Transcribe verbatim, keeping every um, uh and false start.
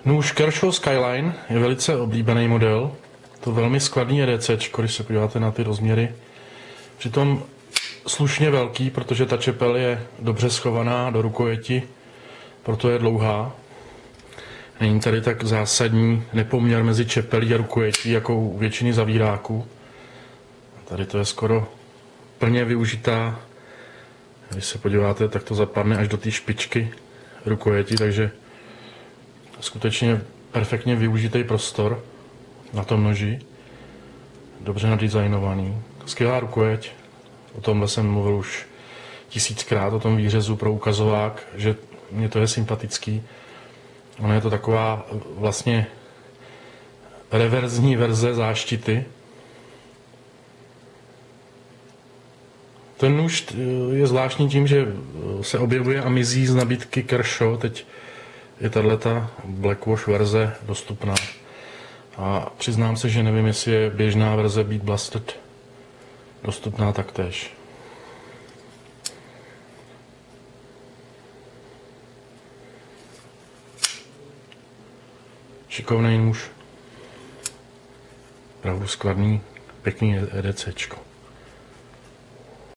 Nůž Kershaw Skyline je velice oblíbený model. To velmi skladný EDCčko, když se podíváte na ty rozměry. Přitom slušně velký, protože ta čepel je dobře schovaná do rukojeti, proto je dlouhá. Není tady tak zásadní nepoměr mezi čepelí a rukojetí, jako u většiny zavíráků. Tady to je skoro plně využitá. Když se podíváte, tak to zapadne až do té špičky rukojeti, takže skutečně perfektně využitý prostor na tom noži. Dobře nadizajnovaný. Skvělá rukojeť. O tomhle jsem mluvil už tisíckrát, o tom výřezu pro ukazovák, že mně to je sympatický. Ono je to taková vlastně reverzní verze záštity. Ten nůž je zvláštní tím, že se objevuje a mizí z nabídky Kershaw. Teď je tato Blackwash verze dostupná. A přiznám se, že nevím, jestli je běžná verze Beat Blasted dostupná taktéž. Šikovný nůž. Opravdu skladný, pěkný EDCčko.